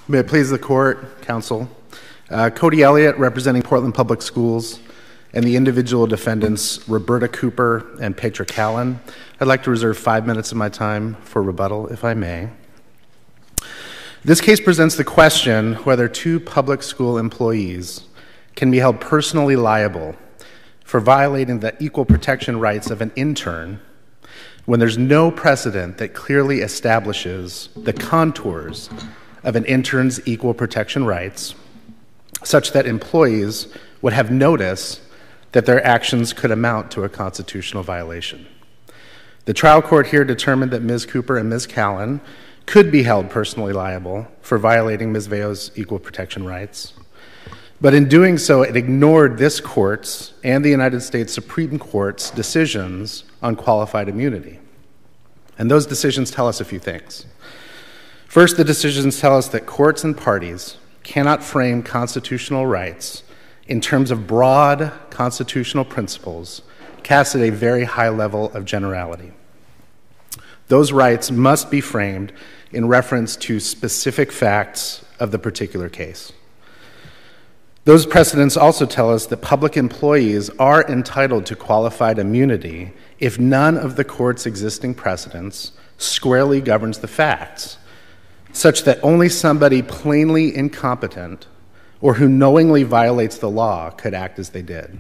May it please the court, counsel. Cody Elliott, representing Portland Public Schools, and the individual defendants, Roberta Cooper and Petra Callan. I'd like to reserve 5 minutes of my time for rebuttal, if I may. This case presents the question whether two public school employees can be held personally liable for violating the equal protection rights of an intern when there's no precedent that clearly establishes the contours of an intern's equal protection rights, such that employees would have notice that their actions could amount to a constitutional violation. The trial court here determined that Ms. Cooper and Ms. Callan could be held personally liable for violating Ms. Vejo's equal protection rights. But in doing so, it ignored this court's and the United States Supreme Court's decisions on qualified immunity. And those decisions tell us a few things. First, the decisions tell us that courts and parties cannot frame constitutional rights in terms of broad constitutional principles cast at a very high level of generality. Those rights must be framed in reference to specific facts of the particular case. Those precedents also tell us that public employees are entitled to qualified immunity if none of the court's existing precedents squarely governs the facts, such that only somebody plainly incompetent or who knowingly violates the law could act as they did.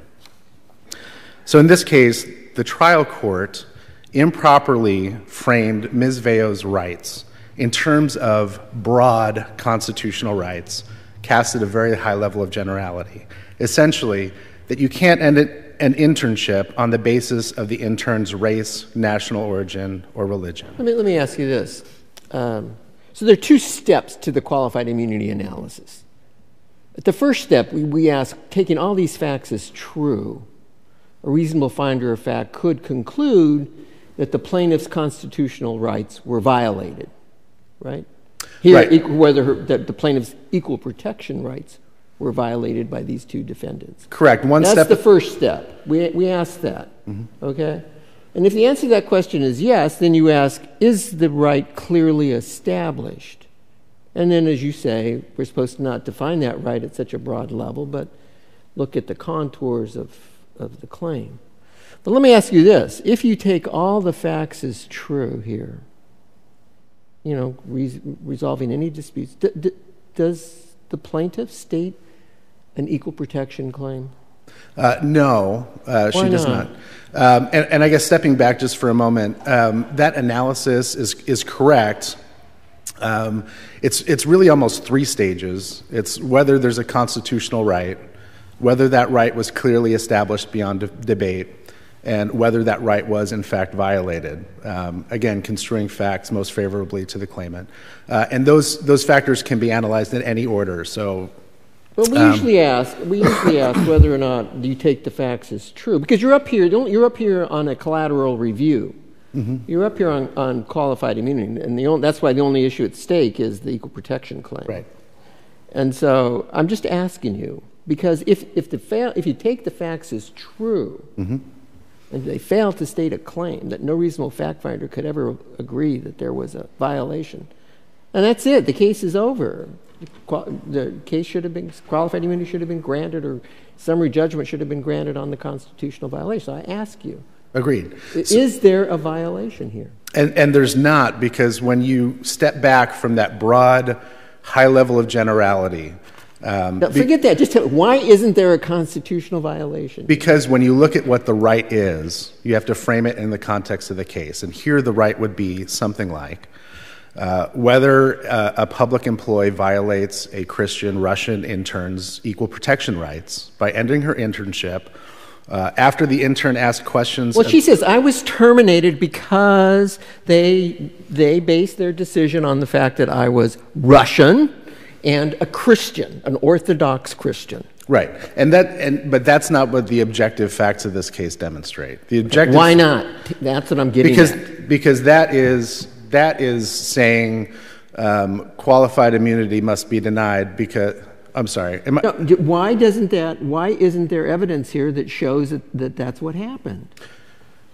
So in this case, the trial court improperly framed Ms. Vejo's rights in terms of broad constitutional rights cast at a very high level of generality. Essentially, that you can't end an internship on the basis of the intern's race, national origin, or religion. Let me ask you this. So there are two steps to the qualified immunity analysis. At the first step, we ask, taking all these facts as true, a reasonable finder of fact could conclude that the plaintiff's constitutional rights were violated, right? Here, right. That the plaintiff's equal protection rights were violated by these two defendants. Correct. That's the first step. We ask that, okay? And if the answer to that question is yes, then you ask, is the right clearly established? And then, as you say, we're supposed to not define that right at such a broad level, but look at the contours of the claim. But let me ask you this. If you take all the facts as true here, resolving any disputes, does the plaintiff state an equal protection claim? No, she does not. And I guess stepping back just for a moment, that analysis is correct. It's really almost three stages. It's whether there's a constitutional right, whether that right was clearly established beyond debate, and whether that right was in fact violated. Again, construing facts most favorably to the claimant. And those factors can be analyzed in any order. So. But we usually ask whether or not you take the facts as true, because you're up here on a collateral review. You're up here on qualified immunity, and that's why the only issue at stake is the equal protection claim. Right. And so I'm just asking you, because if you take the facts as true, and they fail to state a claim that no reasonable fact finder could ever agree that there was a violation, and that's it, the case is over. The case should have been, qualified immunity should have been granted, or summary judgment should have been granted on the constitutional violation. So I ask you. Agreed. Is there a violation here? And there's not, because when you step back from that broad, high level of generality. Forget that. Just tell me, why isn't there a constitutional violation? Because when you look at what the right is, you have to frame it in the context of the case. And here the right would be something like, whether a public employee violates a Christian Russian intern's equal protection rights by ending her internship after the intern asked questions. Well, she says, I was terminated because they based their decision on the fact that I was Russian and a Christian, an Orthodox Christian. Right, but that's not what the objective facts of this case demonstrate. The objective. Why not? That's what I'm getting at. Because that is saying qualified immunity must be denied because. I'm sorry. Why isn't there evidence here that shows that that's what happened?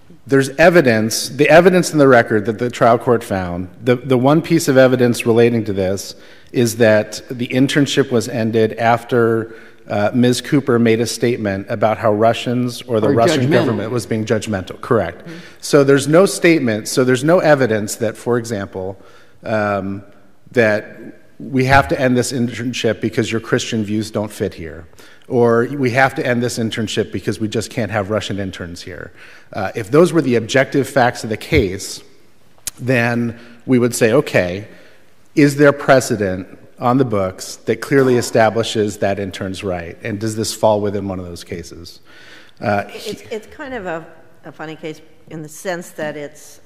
There's evidence, the evidence in the record that the trial court found, the one piece of evidence relating to this is that the internship was ended after Ms. Cooper made a statement about how Russians or the Russian government was being judgmental. Correct. Mm-hmm. So there's no statement, so there's no evidence that, for example, that we have to end this internship because your Christian views don't fit here, or we have to end this internship because we just can't have Russian interns here. If those were the objective facts of the case, then we would say, okay, is there precedent on the books that clearly establishes that intern's right, and does this fall within one of those cases? It's kind of a funny case in the sense that it's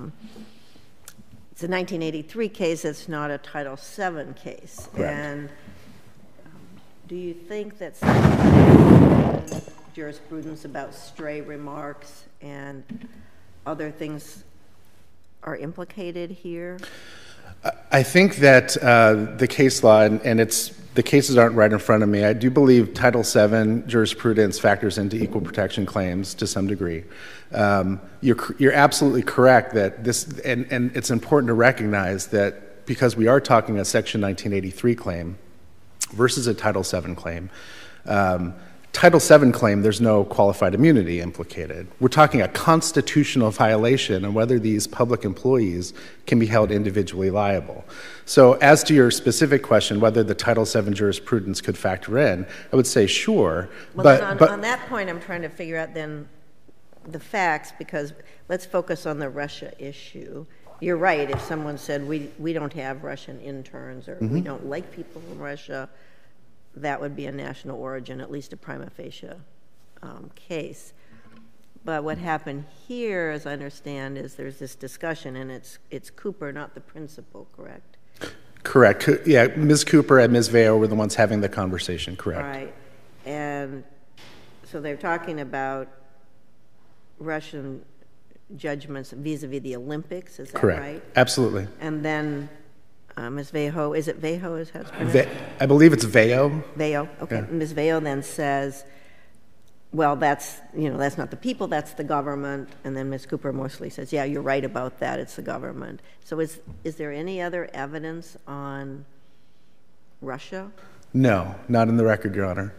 a 1983 case, it's not a Title VII case. Correct. And do you think that some jurisprudence about stray remarks and other things are implicated here? I think that the case law, and the cases aren't right in front of me, I do believe Title VII jurisprudence factors into equal protection claims to some degree. You're absolutely correct that this, and it's important to recognize that because we are talking a Section 1983 claim versus a Title VII claim, Title VII claim, there's no qualified immunity implicated. We're talking a constitutional violation and whether these public employees can be held individually liable. So as to your specific question, whether the Title VII jurisprudence could factor in, I would say sure. Well, but on that point, I'm trying to figure out then the facts, because let's focus on the Russia issue. You're right, if someone said we don't have Russian interns or we don't like people from Russia, that would be a national origin, at least a prima facie case. But what happened here, as I understand, is there's this discussion, and it's Cooper, not the principal, correct? Correct. Yeah, Ms. Cooper and Ms. Vejo were the ones having the conversation, correct. Right. And so they're talking about Russian judgments vis-a-vis the Olympics, is that correct. Right? Absolutely. And then Ms. Vejo, is it Vejo is how it's pronounced? I believe it's Vejo. Vejo, okay. Yeah. Ms. Vejo then says, well, that's not the people, that's the government. And then Ms. Cooper mostly says, yeah, you're right about that, it's the government. So is there any other evidence on Russia? No, not in the record, Your Honor.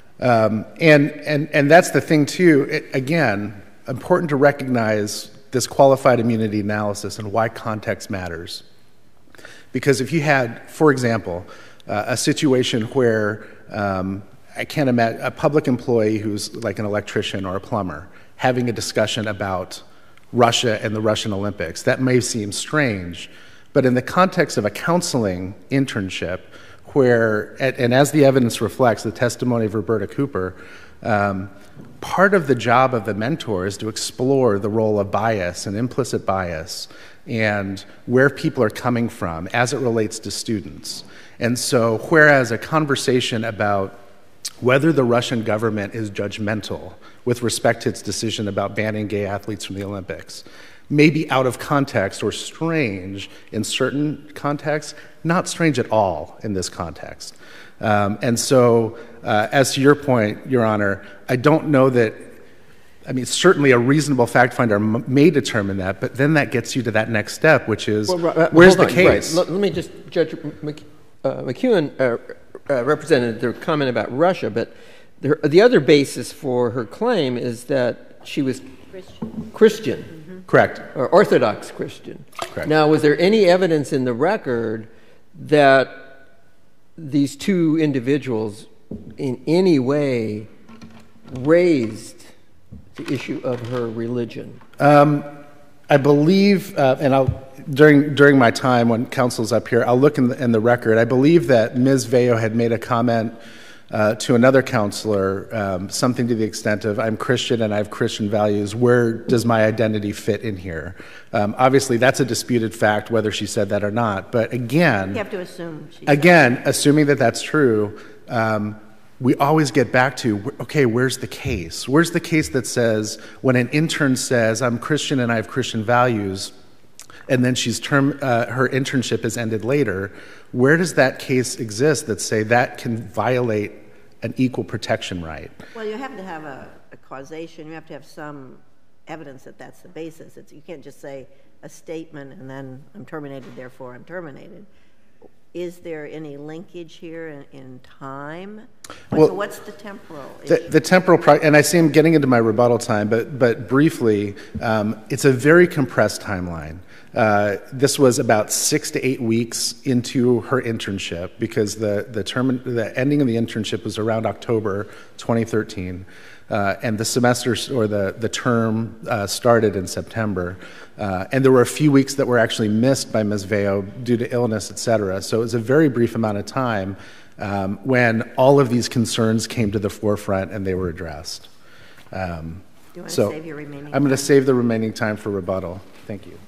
And that's the thing, too. Again, important to recognize this qualified immunity analysis and why context matters. Because if you had, for example, a situation where I can't imagine a public employee who's like an electrician or a plumber having a discussion about Russia and the Russian Olympics, that may seem strange. But in the context of a counseling internship where, and as the evidence reflects, the testimony of Roberta Cooper, part of the job of the mentor is to explore the role of bias and implicit bias and where people are coming from as it relates to students. And so whereas a conversation about whether the Russian government is judgmental with respect to its decision about banning gay athletes from the Olympics may be out of context or strange in certain contexts, not strange at all in this context. And so as to your point, Your Honor, I don't know that, I mean, certainly a reasonable fact finder may determine that, but then that gets you to that next step, which is, where's the case? Right. Let me just, Judge McEwen represented their comment about Russia, but the other basis for her claim is that she was Christian. Mm-hmm. Correct. Or Orthodox Christian. Correct. Now, was there any evidence in the record that these two individuals in any way raised the issue of her religion? I believe, and during my time when counsel's up here, I'll look in the record. I believe that Ms. Vejo had made a comment to another counselor, something to the extent of, I'm Christian and I have Christian values. Where does my identity fit in here? Obviously, that's a disputed fact, whether she said that or not. But again, you have to assume. Assuming that that's true, we always get back to, okay, where's the case? Where's the case that says when an intern says, I'm Christian and I have Christian values, and then her internship is ended later, where does that case exist that say that can violate an equal protection right? Well, you have to have a causation. You have to have some evidence that that's the basis. You can't just say a statement and then I'm terminated, therefore I'm terminated. Is there any linkage here in time? So what's the temporal issue? The temporal, and I see I'm getting into my rebuttal time, but briefly, it's a very compressed timeline. This was about 6 to 8 weeks into her internship because the ending of the internship was around October 2013. And the semester or the term started in September. And there were a few weeks that were actually missed by Ms. Vejo due to illness, et cetera. So it was a very brief amount of time when all of these concerns came to the forefront and they were addressed. Do you want to save your remaining time? I'm going to save the remaining time for rebuttal. Thank you.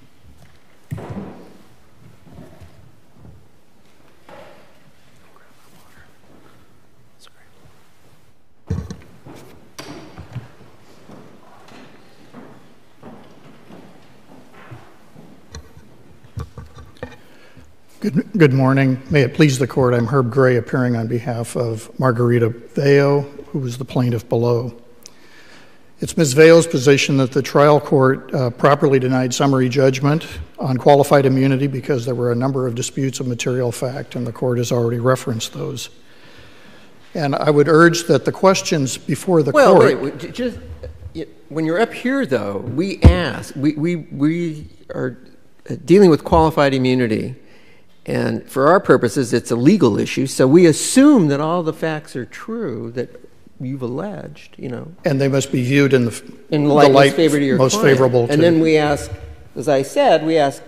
Good morning. May it please the court, I'm Herb Gray, appearing on behalf of Margarita Vejo, who was the plaintiff below. It's Ms. Vejo's position that the trial court properly denied summary judgment on qualified immunity because there were a number of disputes of material fact, and the court has already referenced those. And I would urge that the questions before the court... Well, wait, just, when you're up here, though, we ask, we are dealing with qualified immunity. And for our purposes, it's a legal issue, so we assume that all the facts are true that you've alleged, And they must be viewed in the light most favorable to... And then we ask, as I said,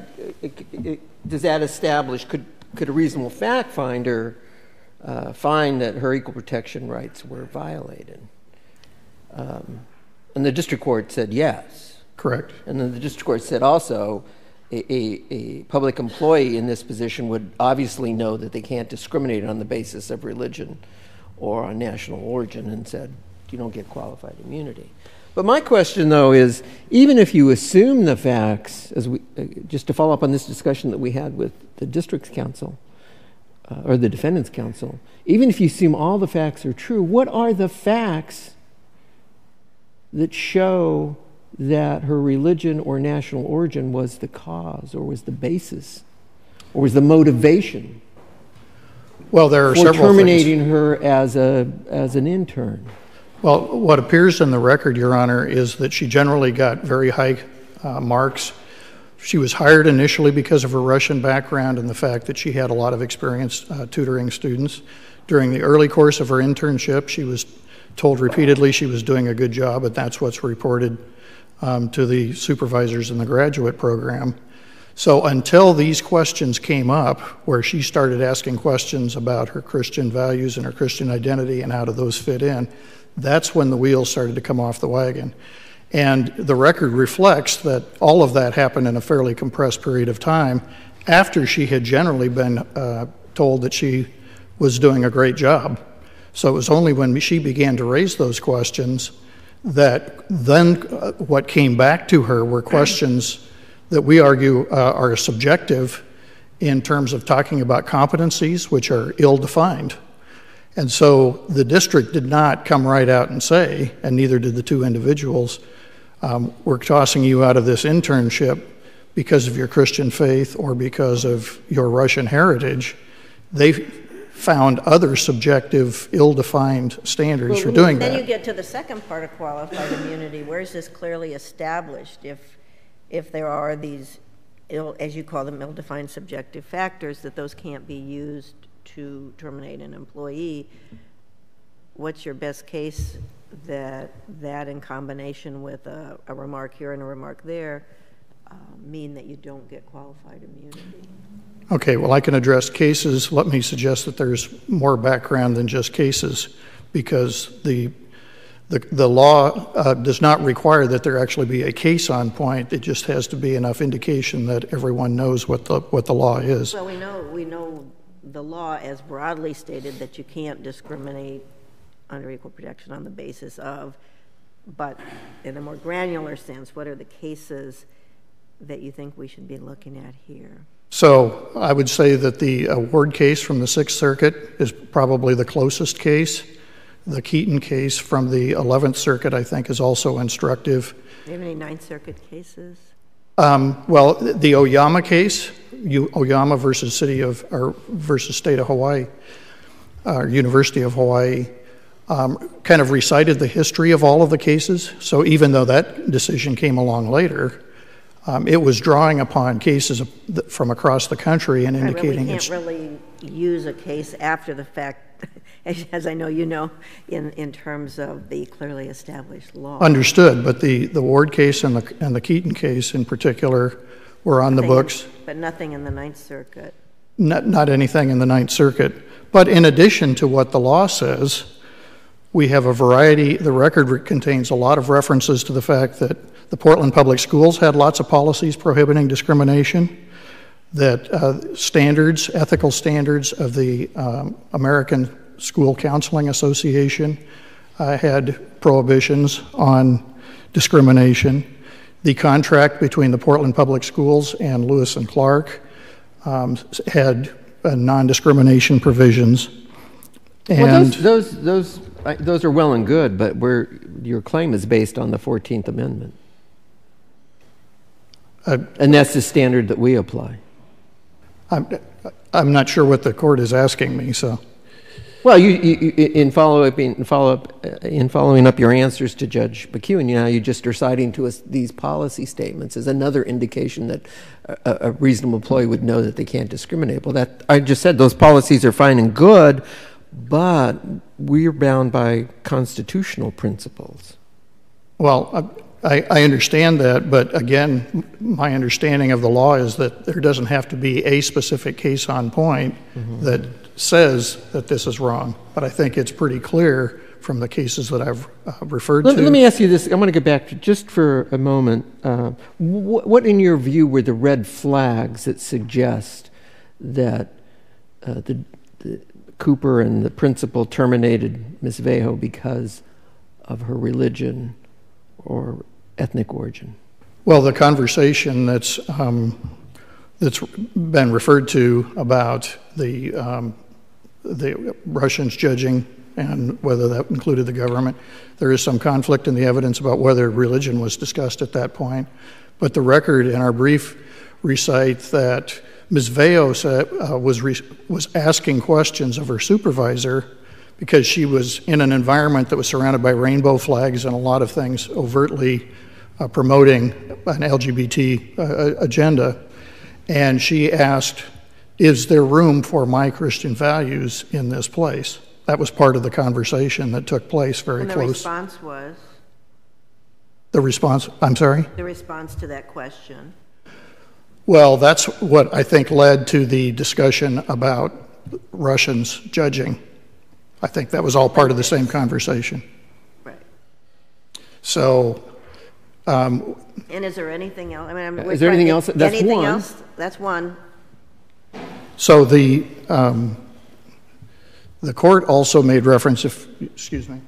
does that establish, could a reasonable fact finder find that her equal protection rights were violated? And the district court said yes. Correct. And then the district court said also, a public employee in this position would obviously know that they can't discriminate on the basis of religion or on national origin, and said, you don't get qualified immunity. But my question, though, is even if you assume the facts, just to follow up on this discussion that we had with the district's counsel, or the defendant's counsel, even if you assume all the facts are true, what are the facts that show that her religion or national origin was the cause, or was the basis, or was the motivation well, there are for several terminating things. her as an intern? Well, what appears in the record, Your Honor, is that she generally got very high marks. She was hired initially because of her Russian background and the fact that she had a lot of experience tutoring students. During the early course of her internship, she was told repeatedly she was doing a good job, but that's what's reported to the supervisors in the graduate program. So until these questions came up, where she started asking questions about her Christian values and her Christian identity and how do those fit in, that's when the wheels started to come off the wagon. And the record reflects that all of that happened in a fairly compressed period of time after she had generally been told that she was doing a great job. So it was only when she began to raise those questions that then what came back to her were questions that we argue are subjective in terms of talking about competencies, which are ill-defined. And so the district did not come right out and say, and neither did the two individuals, we're tossing you out of this internship because of your Christian faith or because of your Russian heritage. They found other subjective, ill-defined standards for doing that. Then you get to the second part of qualified immunity. Where is this clearly established? If there are these, as you call them, ill-defined subjective factors, that those can't be used to terminate an employee, what's your best case that in combination with a remark here and a remark there mean that you don't get qualified immunity? Okay, well, I can address cases. Let me suggest that there's more background than just cases, because the law does not require that there actually be a case on point. It just has to be enough indication that everyone knows what the law is. Well, we know the law as broadly stated that you can't discriminate under equal protection on the basis of, but in a more granular sense, what are the cases that you think we should be looking at here? So I would say that the Ward case from the Sixth Circuit is probably the closest case The Keaton case from the 11th Circuit, I think, is also instructive. Do you have any Ninth Circuit cases? Well, the Oyama case, Oyama versus versus State of Hawaii, University of Hawaii, kind of recited the history of all of the cases. So even though that decision came along later, it was drawing upon cases from across the country and indicating we can't really use a case after the fact, as I know you know, in terms of the clearly established law. Understood, but the Ward case and the Keaton case in particular were on the books. But nothing in the Ninth Circuit. Not anything in the Ninth Circuit. But in addition to what the law says, we have a variety. The record contains a lot of references to the fact that the Portland Public Schools had lots of policies prohibiting discrimination, that ethical standards of the American School Counseling Association had prohibitions on discrimination. The contract between the Portland Public Schools and Lewis and Clark had non-discrimination provisions. And well, those are well and good, but your claim is based on the 14th Amendment. And that's the standard that we apply. I'm not sure what the court is asking me, so. Well, in following up your answers to Judge McEwen, you just are citing to us these policy statements as another indication that a reasonable employee would know that they can't discriminate. Well, that I just said those policies are fine and good, but we're bound by constitutional principles. Well, I understand that, but again, my understanding of the law is that there doesn't have to be a specific case on point that says that this is wrong. But I think it's pretty clear from the cases that I've referred to. Let me ask you this. I'm going to get back to just for a moment. What, in your view, were the red flags that suggest that the Cooper and the principal terminated Ms. Vejo because of her religion or ethnic origin? Well, the conversation that's been referred to about the Russians judging and whether that included the government, there is some conflict in the evidence about whether religion was discussed at that point. But the record in our brief recites that Ms. Vejo was asking questions of her supervisor because she was in an environment that was surrounded by rainbow flags and a lot of things overtly promoting an LGBT agenda. And she asked, is there room for my Christian values in this place? That was part of the conversation that took place very close. And the response was? The response, I'm sorry? The response to that question. Well, that's what I think led to the discussion about Russians judging. I think that was all part of the same conversation. Right. So. And is there anything else? I mean, is there anything else? That's anything one. Else? That's one. So the court also made reference, excuse me.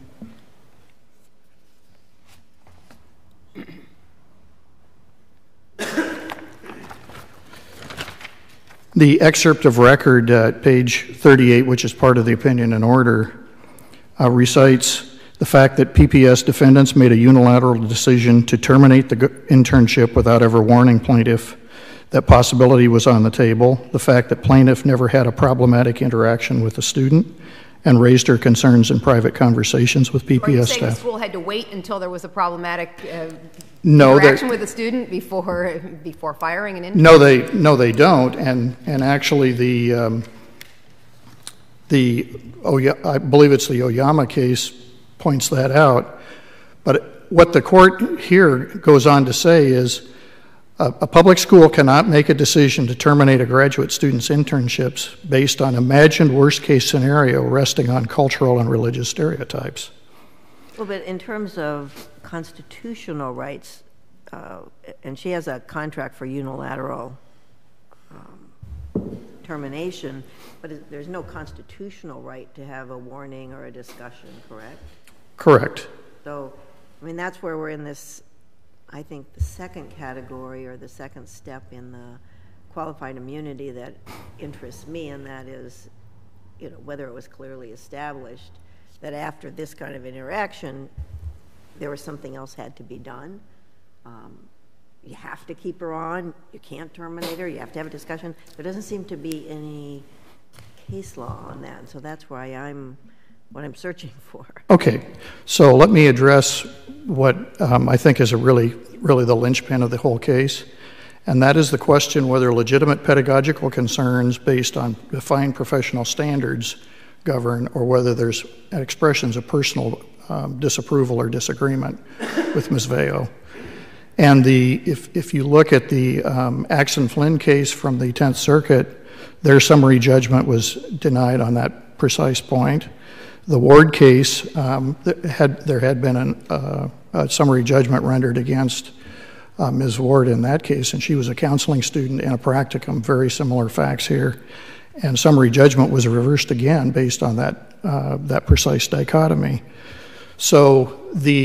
The excerpt of record, page 38, which is part of the opinion and order, recites the fact that PPS defendants made a unilateral decision to terminate the internship without ever warning plaintiff. That possibility was on the table. The fact that plaintiff never had a problematic interaction with the student and raised her concerns in private conversations with PPS Are you saying staff. the school had to wait until there was a problematic No, interaction with the student before firing an intern? No, they don't. And actually, I believe it's the Oyama case points that out. But what the court here goes on to say is a public school cannot make a decision to terminate a graduate student's internships based on imagined worst-case scenario resting on cultural and religious stereotypes. Well, but in terms of constitutional rights, and she has a contract for unilateral termination, but there's no constitutional right to have a warning or a discussion, correct? Correct. So, I mean, that's where we're in this, I think, the second category or the second step in the qualified immunity that interests me, and that is, whether it was clearly established. that after this kind of interaction, there was something else had to be done. You have to keep her on. You can't terminate her. You have to have a discussion. There doesn't seem to be any case law on that, so that's why what I'm searching for. Okay, so let me address what I think is really the linchpin of the whole case, and that is the question whether legitimate pedagogical concerns based on defined professional standards govern, or whether there's expressions of personal disapproval or disagreement with Ms. Vejo. And if you look at the Axon Flynn case from the 10th Circuit, their summary judgment was denied on that precise point. The Ward case, there had been a summary judgment rendered against Ms. Ward in that case, and she was a counseling student in a practicum, very similar facts here. And summary judgment was reversed again based on that precise dichotomy. So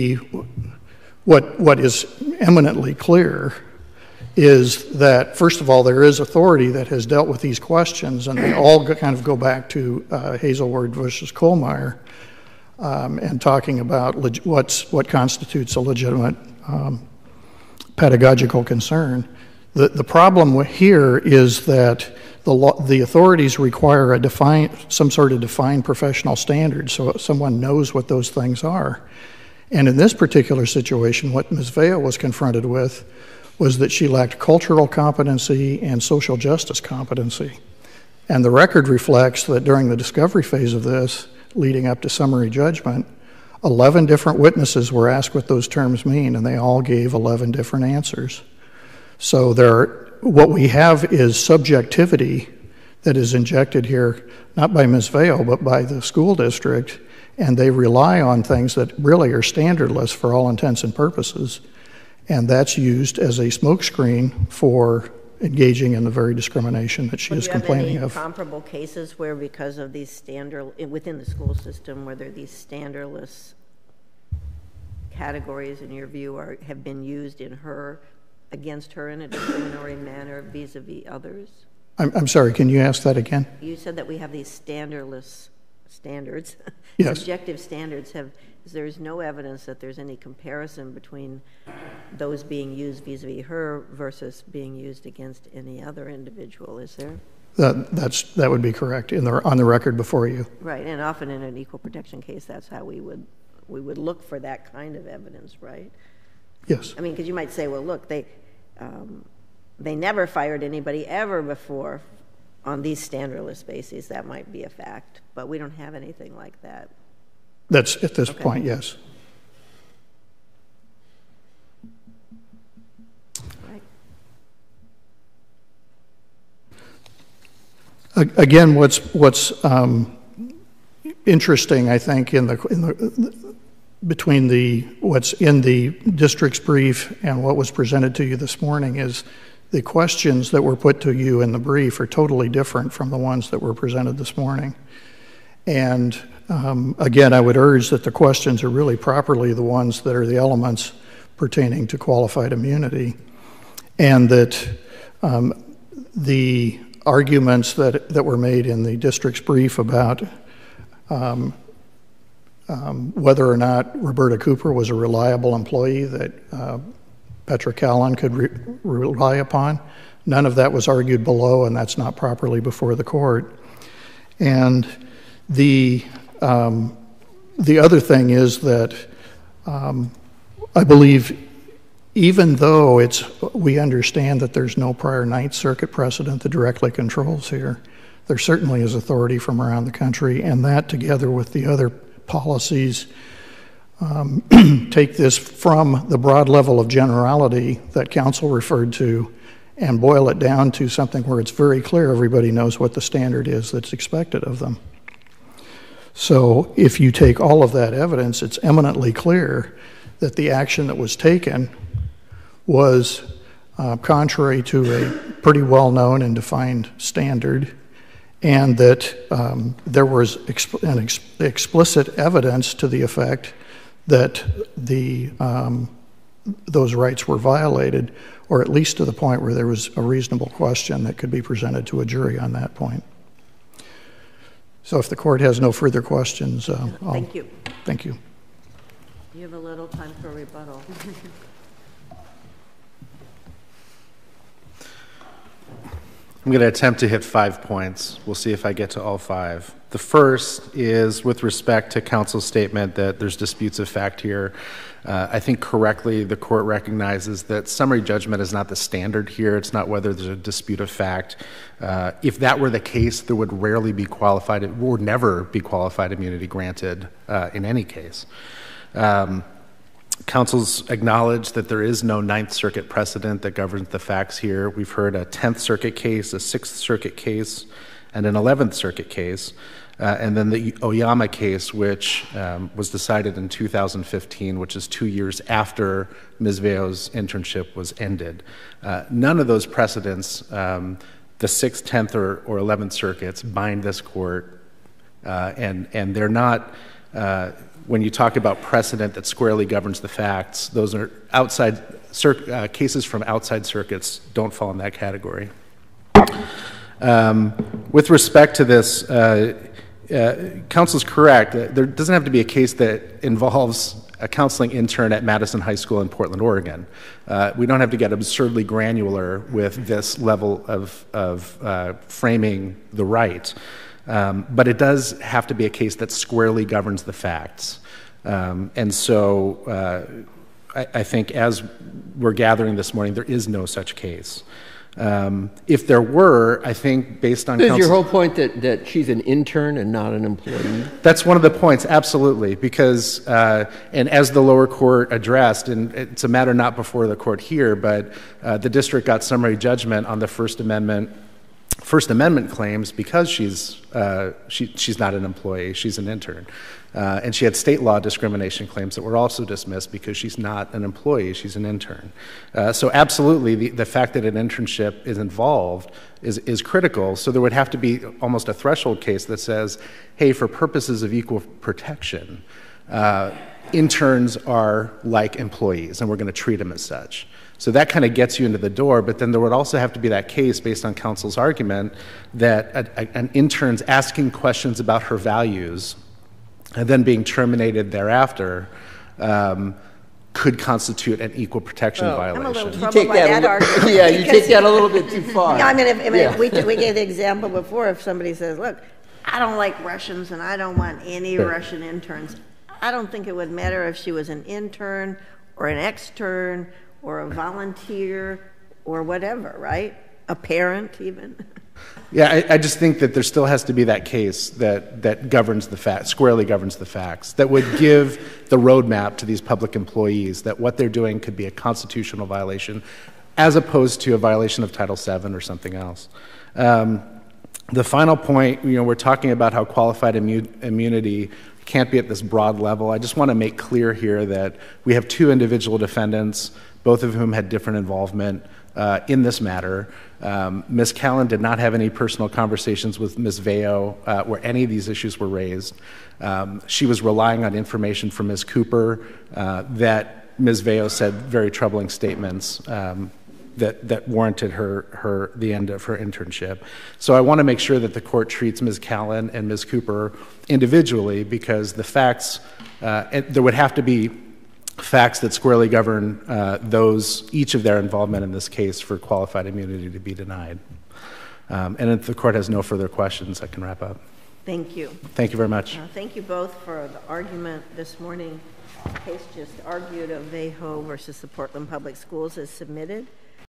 what is eminently clear is that, first of all, there is authority that has dealt with these questions, and they all kind of go back to Hazelwood versus Kohlmeyer, and talking about what constitutes a legitimate pedagogical concern. The problem here is that the authorities require some sort of defined professional standard so someone knows what those things are. And in this particular situation, what Ms. Vejo was confronted with was that she lacked cultural competency and social justice competency. And the record reflects that during the discovery phase of this, leading up to summary judgment, 11 different witnesses were asked what those terms mean, and they all gave 11 different answers. So what we have is subjectivity that is injected here, not by Ms. Vejo, but by the school district, and they rely on things that really are standardless for all intents and purposes, and that's used as a smokescreen for engaging in the very discrimination that she is complaining of. Do you have any comparable cases where, because of these within the school system, where there are these standardless categories, in your view, have been used against her in a discriminatory manner vis-a-vis others? I'm sorry, can you ask that again? You said that we have these standardless standards, yes. Subjective standards. There's no evidence that there's any comparison between those being used vis-a-vis her versus being used against any other individual, is there? That would be correct on the record before you. Right, and often in an equal protection case, that's how we would look for that kind of evidence, right? Yes. I mean, because you might say, well, look, they never fired anybody ever before on these standardless bases. That might be a fact, but we don't have anything like that. That's at this point, yes. Right. Again, what's interesting, I think, between what's in the district's brief and what was presented to you this morning is the questions that were put to you in the brief are totally different from the ones that were presented this morning. And again, I would urge that the questions are really properly the ones that are the elements pertaining to qualified immunity, and that the arguments that were made in the district's brief about whether or not Roberta Cooper was a reliable employee that Petra Callan could rely upon, none of that was argued below, and that's not properly before the court. And the other thing is that I believe, even though we understand that there's no prior Ninth Circuit precedent that directly controls here, there certainly is authority from around the country, and that, together with the other policies, take this from the broad level of generality that counsel referred to and boil it down to something where it's very clear everybody knows what the standard is that's expected of them. So if you take all of that evidence, it's eminently clear that the action that was taken was contrary to a pretty well-known and defined standard, and that there was explicit evidence to the effect that those rights were violated, or at least to the point where there was a reasonable question that could be presented to a jury on that point. So if the court has no further questions, Thank you. Thank you. You have a little time for rebuttal. I'm going to attempt to hit 5 points. We'll see if I get to all 5. The first is with respect to counsel's statement that there's disputes of fact here. I think correctly the court recognizes that summary judgment is not the standard here. It's not whether there's a dispute of fact. If that were the case, there would rarely be qualified, or never be qualified immunity granted in any case. Counsel's acknowledged that there is no Ninth Circuit precedent that governs the facts here. We've heard a 10th Circuit case, a 6th Circuit case, and an 11th Circuit case, and then the Oyama case, which was decided in 2015, which is 2 years after Ms. Vejo's internship was ended. None of those precedents, the 6th, 10th, or 11th Circuits, bind this court, and they're not... when you talk about precedent that squarely governs the facts, those are outside cases from outside circuits don't fall in that category. With respect to this, counsel's correct. There doesn't have to be a case that involves a counseling intern at Madison High School in Portland, Oregon. We don't have to get absurdly granular with this level of framing the right. But it does have to be a case that squarely governs the facts. And so I think as we're gathering this morning, there is no such case. If there were, I think based on Is your whole point that she's an intern and not an employee? That's one of the points, absolutely, because, and as the lower court addressed, and it's a matter not before the court here, but the district got summary judgment on the First Amendment claims because she's not an employee, she's an intern. And she had state law discrimination claims that were also dismissed because she's not an employee, she's an intern. So absolutely, the fact that an internship is involved is critical. So there would have to be almost a threshold case that says, hey, for purposes of equal protection, interns are like employees, and we're going to treat them as such. So that kind of gets you into the door, but then there would also have to be that case based on counsel's argument that an intern's asking questions about her values and then being terminated thereafter could constitute an equal protection violation. I'm a little troubled by that argument. Yeah, you take that a little bit too far. Yeah, I mean, if we gave the example before, if somebody says, look, I don't like Russians and I don't want any Russian interns, I don't think it would matter if she was an intern or an extern or a volunteer or whatever, right? A parent even. Yeah, I just think that there still has to be that case that governs the facts, squarely governs the facts, that would give the roadmap to these public employees that what they're doing could be a constitutional violation as opposed to a violation of Title VII or something else. The final point, we're talking about how qualified immunity can't be at this broad level. I just want to make clear here that we have two individual defendants, both of whom had different involvement in this matter. Ms. Callan did not have any personal conversations with Ms. Vejo where any of these issues were raised. She was relying on information from Ms. Cooper that Ms. Vejo said very troubling statements that warranted the end of her internship. So I want to make sure that the court treats Ms. Callan and Ms. Cooper individually because the facts, there would have to be facts that squarely govern each of their involvement in this case for qualified immunity to be denied. And if the court has no further questions, I can wrap up. Thank you. Thank you very much. Thank you both for the argument this morning. The case just argued of Vejo versus the Portland Public Schools is submitted.